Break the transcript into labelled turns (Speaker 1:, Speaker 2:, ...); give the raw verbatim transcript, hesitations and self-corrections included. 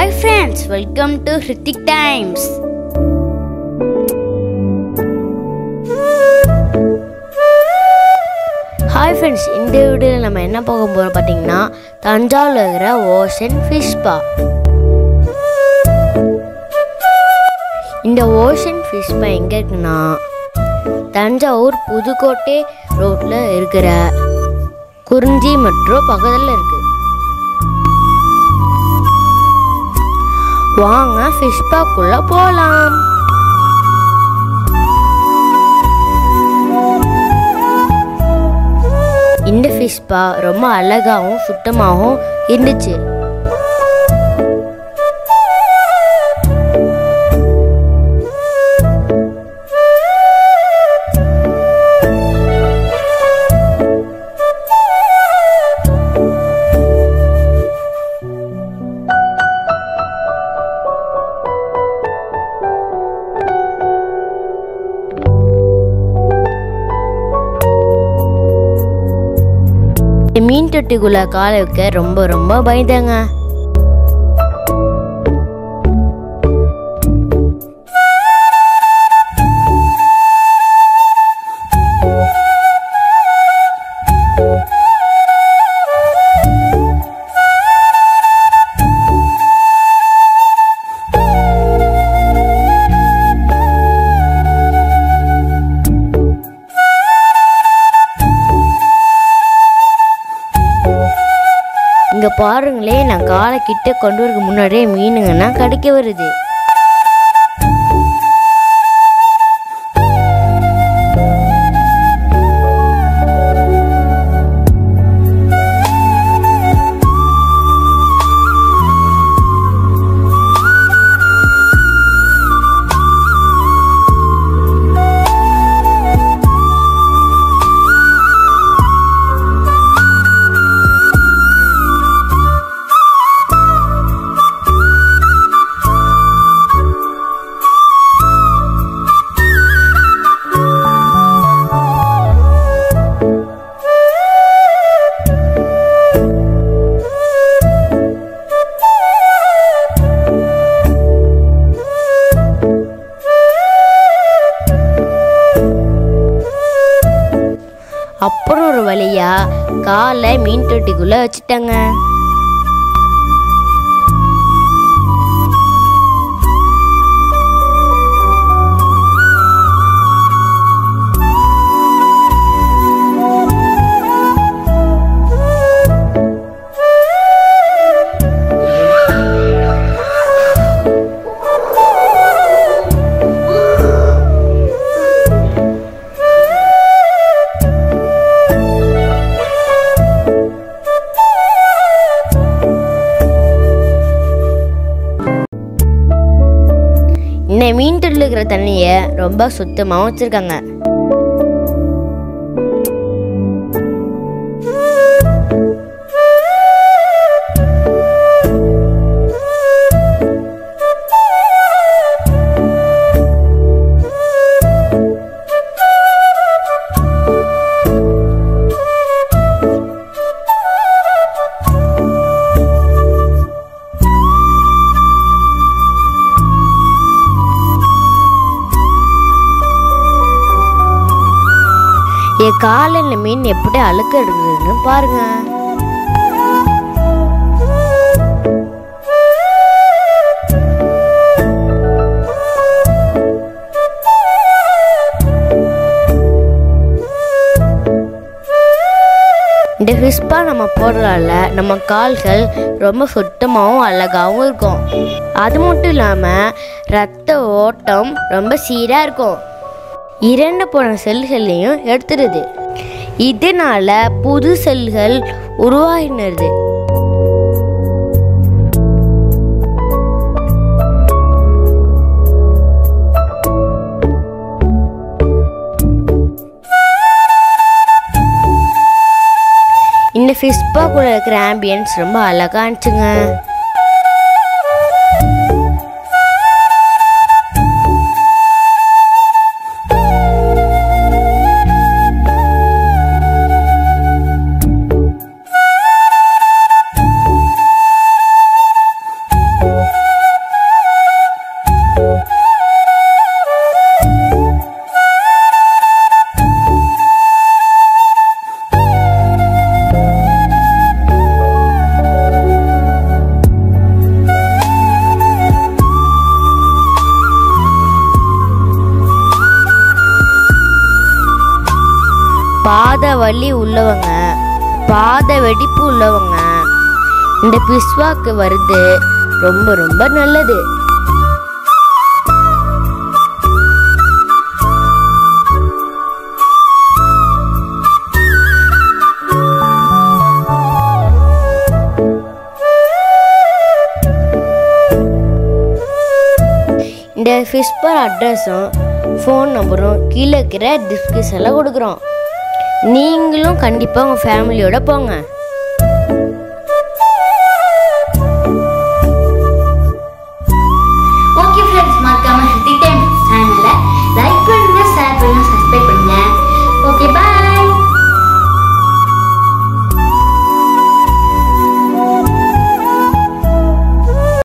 Speaker 1: Hi friends, welcome to Hrithik Times. Hi friends, இந்த வீடியோல நம்ம என்ன பார்க்க போறோம் பாத்தீங்கன்னா தஞ்சாவூர்ல இருக்கிற ஓஷன் ஃபிஷ் ஸ்பா. இந்த ஓஷன் ஃபிஷ் ஸ்பா எங்க இருக்குன்னா தஞ்சாவூர் புதுக்கோட்டை ரோட்ல இருக்கிற குறிஞ்சி மெட்ரோ பக்கத்துல இருக்கு. வாங்க ஃபிஷ் ஸ்பாக்குள்ள போலாம். இந்த ஃபிஷ் ஸ்பா ரொம்ப அழகாகவும் சுத்தமாகவும் இருந்துச்சு. மீன் தொட்டிக்குள்ள காலை வைக்க ரொம்ப ரொம்ப பயந்தாங்க. இங்க பாருங்களே, நான் காலை கிட்ட கொண்டு வரக்கு முன்னாடியே மீனுங்கன்னா கடிக்க வருது. அப்புறம் ஒரு வழியா காலை மீன் தொட்டிக்குள்ள வச்சுட்டாங்க. இந்த மீன் தொட்டில் இருக்கிற தண்ணியை ரொம்ப சுத்தமாக வச்சிருக்காங்க. என் காலில் மீன் எப்படி அழுக்க எடுக்குதுன்னு பாருங்க. இந்த ஃபிஷ் ஸ்பா நம்ம போடுறதால நம்ம கால்கள் ரொம்ப சுத்தமாகவும் அழகாகவும் இருக்கும். அது மட்டும் இல்லாமல் ரத்த ஓட்டம் ரொம்ப சீராக இருக்கும். இறந்து போன செல்களையும் எடுத்துடுது. இதனால புது செல்கள் உருவாகினது. இந்த ஃபிஷ் ஸ்பாக்குள்ள இருக்கிற ஆம்பியன்ஸ் ரொம்ப அழகா இருந்துச்சுங்க. வலி உள்ளவங்க, பாத வெடிப்பு உள்ளவங்க இந்த பிஸ்வாக்கு வருது ரொம்ப ரொம்ப நல்லது. இந்த ஃபிஸ்பர் அட்ரஸும் ஃபோன் நம்பரும் கீழே இருக்கிற டிஸ்கிரிப்ஷனில் கொடுக்குறோம். நீங்களும் கண்டிப்பாக உங்கள் ஃபேமிலியோட போங்க.